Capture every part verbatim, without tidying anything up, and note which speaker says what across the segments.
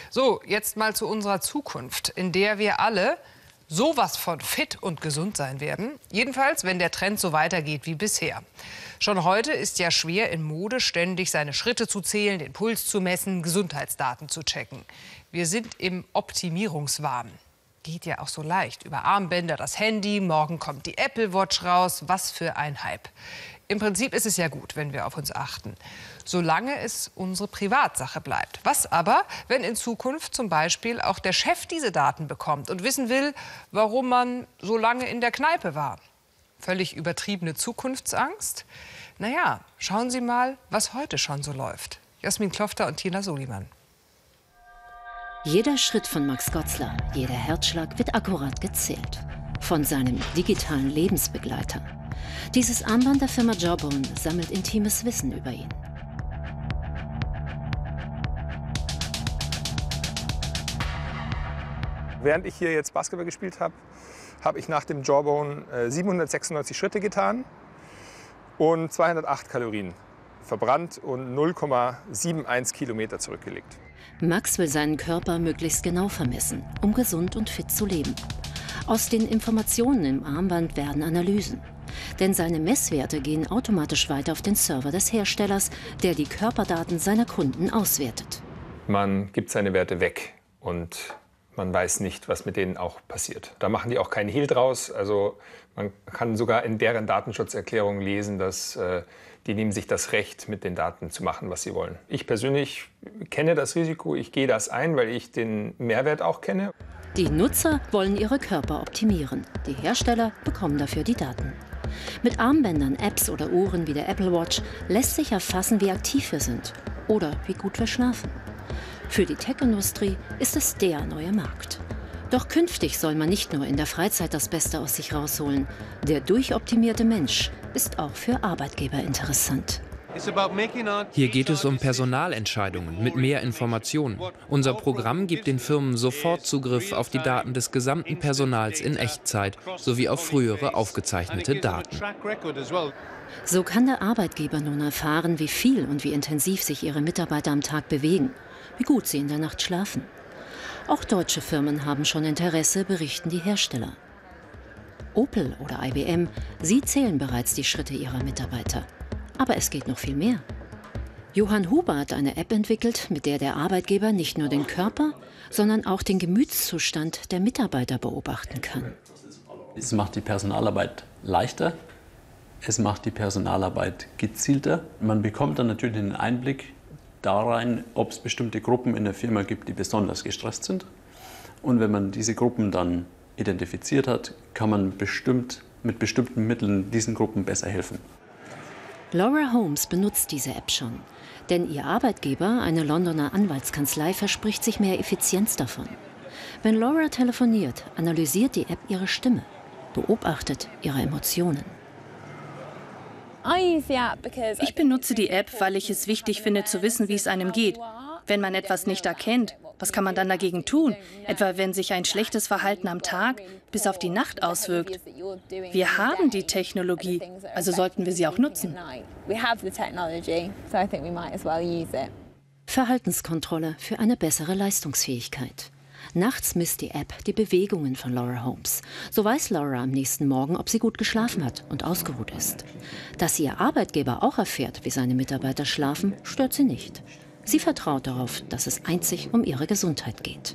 Speaker 1: So, jetzt mal zu unserer Zukunft, in der wir alle sowas von fit und gesund sein werden. Jedenfalls, wenn der Trend so weitergeht wie bisher. Schon heute ist ja schwer in Mode, ständig seine Schritte zu zählen, den Puls zu messen, Gesundheitsdaten zu checken. Wir sind im Optimierungswahn. Geht ja auch so leicht. Über Armbänder, das Handy, morgen kommt die Apple Watch raus. Was für ein Hype. Im Prinzip ist es ja gut, wenn wir auf uns achten, solange es unsere Privatsache bleibt. Was aber, wenn in Zukunft zum Beispiel auch der Chef diese Daten bekommt und wissen will, warum man so lange in der Kneipe war? Völlig übertriebene Zukunftsangst? Naja, schauen Sie mal, was heute schon so läuft. Jasmin Klofter und Tina Soliman.
Speaker 2: Jeder Schritt von Max Gotzler, jeder Herzschlag wird akkurat gezählt. Von seinem digitalen Lebensbegleiter. Dieses Armband der Firma Jawbone sammelt intimes Wissen über ihn.
Speaker 3: Während ich hier jetzt Basketball gespielt habe, habe ich nach dem Jawbone äh, siebenhundertsechsundneunzig Schritte getan und zweihundertacht Kalorien verbrannt und null Komma einundsiebzig Kilometer zurückgelegt.
Speaker 2: Max will seinen Körper möglichst genau vermessen, um gesund und fit zu leben. Aus den Informationen im Armband werden Analysen. Denn seine Messwerte gehen automatisch weiter auf den Server des Herstellers, der die Körperdaten seiner Kunden auswertet.
Speaker 3: Man gibt seine Werte weg und man weiß nicht, was mit denen auch passiert. Da machen die auch keinen Hehl draus. Also man kann sogar in deren Datenschutzerklärung lesen, dass äh, die nehmen sich das Recht, mit den Daten zu machen, was sie wollen. Ich persönlich kenne das Risiko, ich gehe das ein, weil ich den Mehrwert auch kenne.
Speaker 2: Die Nutzer wollen ihre Körper optimieren. Die Hersteller bekommen dafür die Daten. Mit Armbändern, Apps oder Uhren wie der Apple Watch lässt sich erfassen, wie aktiv wir sind oder wie gut wir schlafen. Für die Tech-Industrie ist es der neue Markt. Doch künftig soll man nicht nur in der Freizeit das Beste aus sich rausholen. Der durchoptimierte Mensch ist auch für Arbeitgeber interessant.
Speaker 4: Hier geht es um Personalentscheidungen mit mehr Informationen. Unser Programm gibt den Firmen sofort Zugriff auf die Daten des gesamten Personals in Echtzeit sowie auf frühere aufgezeichnete Daten.
Speaker 2: So kann der Arbeitgeber nun erfahren, wie viel und wie intensiv sich ihre Mitarbeiter am Tag bewegen, wie gut sie in der Nacht schlafen. Auch deutsche Firmen haben schon Interesse, berichten die Hersteller. Opel oder I B M, sie zählen bereits die Schritte ihrer Mitarbeiter. Aber es geht noch viel mehr. Johann Huber hat eine App entwickelt, mit der der Arbeitgeber nicht nur den Körper, sondern auch den Gemütszustand der Mitarbeiter beobachten kann.
Speaker 5: Es macht die Personalarbeit leichter, es macht die Personalarbeit gezielter. Man bekommt dann natürlich einen Einblick darein, ob es bestimmte Gruppen in der Firma gibt, die besonders gestresst sind. Und wenn man diese Gruppen dann identifiziert hat, kann man bestimmt mit bestimmten Mitteln diesen Gruppen besser helfen.
Speaker 2: Laura Holmes benutzt diese App schon. Denn ihr Arbeitgeber, eine Londoner Anwaltskanzlei, verspricht sich mehr Effizienz davon. Wenn Laura telefoniert, analysiert die App ihre Stimme, beobachtet ihre Emotionen.
Speaker 6: Ich benutze die App, weil ich es wichtig finde, zu wissen, wie es einem geht. Wenn man etwas nicht erkennt, was kann man dann dagegen tun? Etwa wenn sich ein schlechtes Verhalten am Tag bis auf die Nacht auswirkt. Wir haben die Technologie, also sollten wir sie auch nutzen.
Speaker 2: Verhaltenskontrolle für eine bessere Leistungsfähigkeit. Nachts misst die App die Bewegungen von Laura Holmes. So weiß Laura am nächsten Morgen, ob sie gut geschlafen hat und ausgeruht ist. Dass ihr Arbeitgeber auch erfährt, wie seine Mitarbeiter schlafen, stört sie nicht. Sie vertraut darauf, dass es einzig um ihre Gesundheit geht.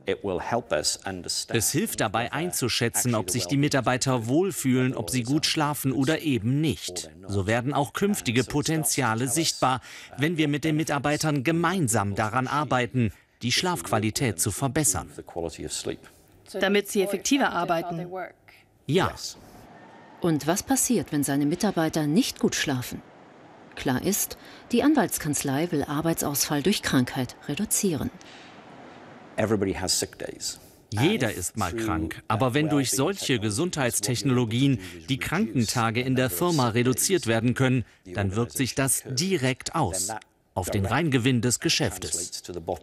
Speaker 7: Es hilft dabei einzuschätzen, ob sich die Mitarbeiter wohlfühlen, ob sie gut schlafen oder eben nicht. So werden auch künftige Potenziale sichtbar, wenn wir mit den Mitarbeitern gemeinsam daran arbeiten, die Schlafqualität zu verbessern.
Speaker 6: Damit sie effektiver arbeiten.
Speaker 7: Ja.
Speaker 2: Und was passiert, wenn seine Mitarbeiter nicht gut schlafen? Klar ist, die Anwaltskanzlei will Arbeitsausfall durch Krankheit reduzieren.
Speaker 7: Jeder ist mal krank, aber wenn durch solche Gesundheitstechnologien die Krankentage in der Firma reduziert werden können, dann wirkt sich das direkt aus auf den Reingewinn des Geschäftes.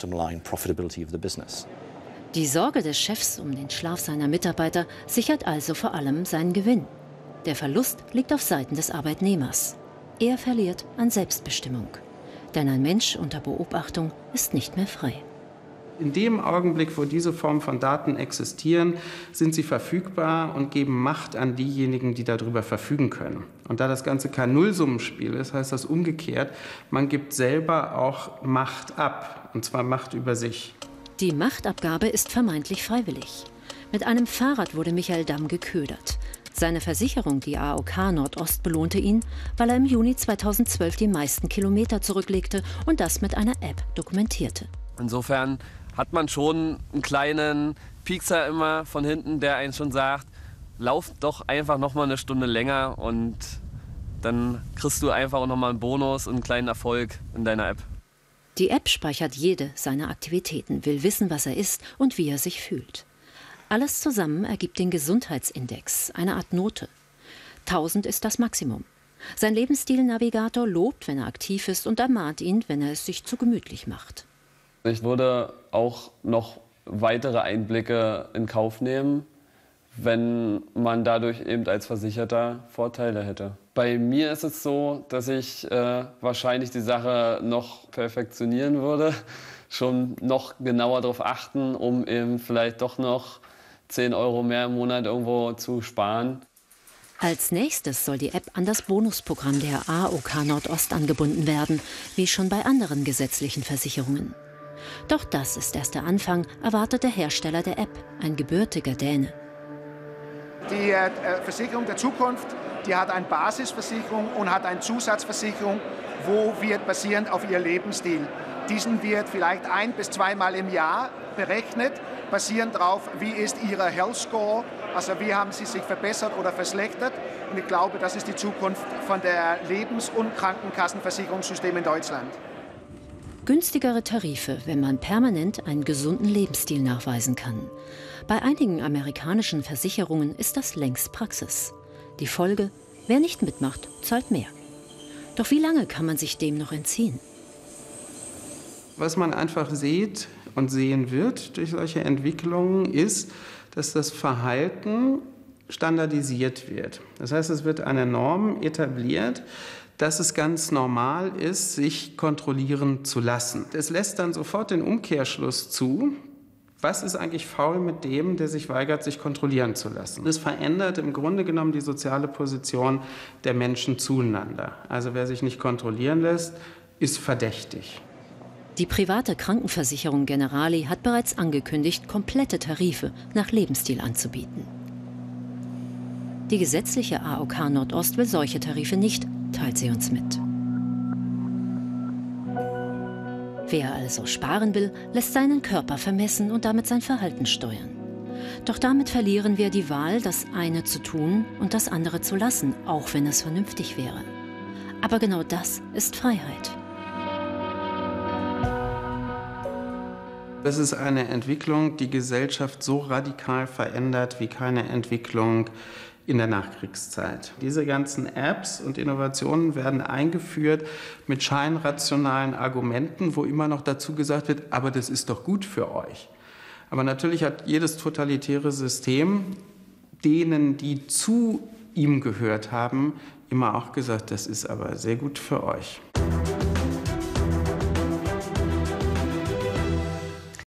Speaker 2: Die Sorge des Chefs um den Schlaf seiner Mitarbeiter sichert also vor allem seinen Gewinn. Der Verlust liegt auf Seiten des Arbeitnehmers. Er verliert an Selbstbestimmung. Denn ein Mensch unter Beobachtung ist nicht mehr frei.
Speaker 8: In dem Augenblick, wo diese Form von Daten existieren, sind sie verfügbar und geben Macht an diejenigen, die darüber verfügen können. Und da das Ganze kein Nullsummenspiel ist, heißt das umgekehrt, man gibt selber auch Macht ab, und zwar Macht über sich.
Speaker 2: Die Machtabgabe ist vermeintlich freiwillig. Mit einem Fahrrad wurde Michael Damm geködert. Seine Versicherung, die A O K Nordost, belohnte ihn, weil er im Juni zweitausendzwölf die meisten Kilometer zurücklegte und das mit einer App dokumentierte.
Speaker 9: Insofern hat man schon einen kleinen Piekser immer von hinten, der einen schon sagt, lauf doch einfach noch mal eine Stunde länger und dann kriegst du einfach auch noch mal einen Bonus und einen kleinen Erfolg in deiner App.
Speaker 2: Die App speichert jede seiner Aktivitäten, will wissen, was er isst und wie er sich fühlt. Alles zusammen ergibt den Gesundheitsindex, eine Art Note. tausend ist das Maximum. Sein Lebensstil-Navigator lobt, wenn er aktiv ist, und ermahnt ihn, wenn er es sich zu gemütlich macht.
Speaker 9: Ich würde auch noch weitere Einblicke in Kauf nehmen, wenn man dadurch eben als Versicherter Vorteile hätte. Bei mir ist es so, dass ich äh, wahrscheinlich die Sache noch perfektionieren würde, schon noch genauer darauf achten, um eben vielleicht doch noch zehn Euro mehr im Monat irgendwo zu sparen.
Speaker 2: Als nächstes soll die App an das Bonusprogramm der A O K Nordost angebunden werden, wie schon bei anderen gesetzlichen Versicherungen. Doch das ist erst der Anfang, erwartet der Hersteller der App, ein gebürtiger Däne.
Speaker 10: Die äh, Versicherung der Zukunft, die hat eine Basisversicherung und hat eine Zusatzversicherung, wo wird basierend auf ihr Lebensstil. Diesen wird vielleicht ein- bis zweimal im Jahr berechnet, basierend darauf, wie ist Ihr Health Score, also wie haben Sie sich verbessert oder verschlechtert. Und ich glaube, das ist die Zukunft von der Lebens- und Krankenkassenversicherungssystem in Deutschland.
Speaker 2: Günstigere Tarife, wenn man permanent einen gesunden Lebensstil nachweisen kann. Bei einigen amerikanischen Versicherungen ist das längst Praxis. Die Folge: wer nicht mitmacht, zahlt mehr. Doch wie lange kann man sich dem noch entziehen?
Speaker 8: Was man einfach sieht und sehen wird durch solche Entwicklungen ist, dass das Verhalten standardisiert wird. Das heißt, es wird eine Norm etabliert, dass es ganz normal ist, sich kontrollieren zu lassen. Es lässt dann sofort den Umkehrschluss zu: Was ist eigentlich faul mit dem, der sich weigert, sich kontrollieren zu lassen? Das verändert im Grunde genommen die soziale Position der Menschen zueinander. Also wer sich nicht kontrollieren lässt, ist verdächtig.
Speaker 2: Die private Krankenversicherung Generali hat bereits angekündigt, komplette Tarife nach Lebensstil anzubieten. Die gesetzliche A O K Nordost will solche Tarife nicht, teilt sie uns mit. Wer also sparen will, lässt seinen Körper vermessen und damit sein Verhalten steuern. Doch damit verlieren wir die Wahl, das eine zu tun und das andere zu lassen, auch wenn es vernünftig wäre. Aber genau das ist Freiheit.
Speaker 8: Das ist eine Entwicklung, die Gesellschaft so radikal verändert wie keine Entwicklung in der Nachkriegszeit. Diese ganzen Apps und Innovationen werden eingeführt mit scheinrationalen Argumenten, wo immer noch dazu gesagt wird, aber das ist doch gut für euch. Aber natürlich hat jedes totalitäre System denen, die zu ihm gehört haben, immer auch gesagt, das ist aber sehr gut für euch.